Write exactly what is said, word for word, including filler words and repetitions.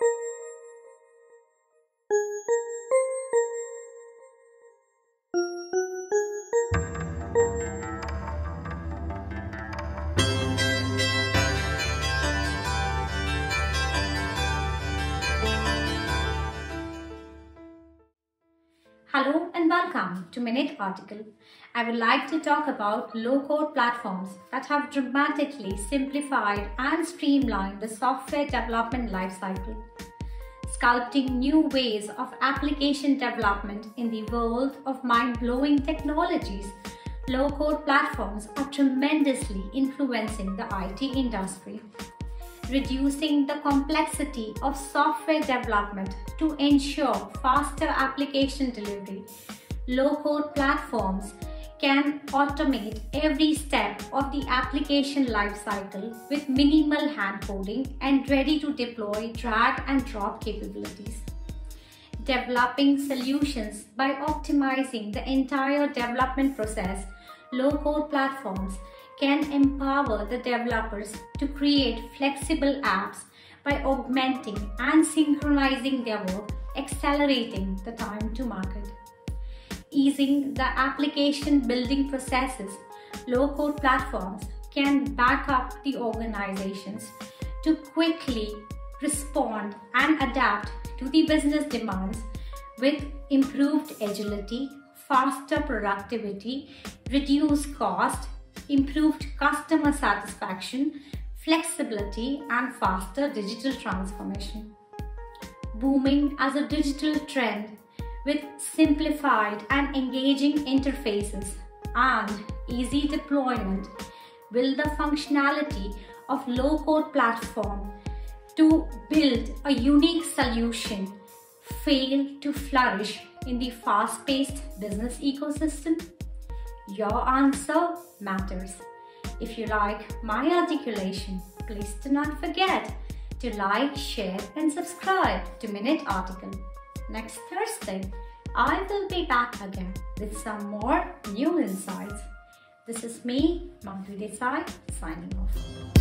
Hello and welcome to Minute Article. I would like to talk about low-code platforms that have dramatically simplified and streamlined the software development lifecycle, sculpting new ways of application development in the world of mind-blowing technologies. Low-code platforms are tremendously influencing the I T industry, reducing the complexity of software development to ensure faster application delivery. Low-code platforms can automate every step of the application lifecycle with minimal hand-coding and ready-to-deploy drag and drop capabilities. Developing solutions by optimizing the entire development process, low-code platforms can empower the developers to create flexible apps by augmenting and synchronizing their work, accelerating the time to market. Easing the application building processes, low-code platforms can back up the organizations to quickly respond and adapt to the business demands with improved agility, faster productivity, reduced cost, improved customer satisfaction, flexibility, and faster digital transformation. Booming as a digital trend with simplified and engaging interfaces and easy deployment, will the functionality of low-code platform to build a unique solution fail to flourish in the fast-paced business ecosystem? Your answer matters. If you like my articulation, please do not forget to like, share and subscribe to Minute Article. Next Thursday, I will be back again with some more new insights. This is me, Madhuri Desai, signing off.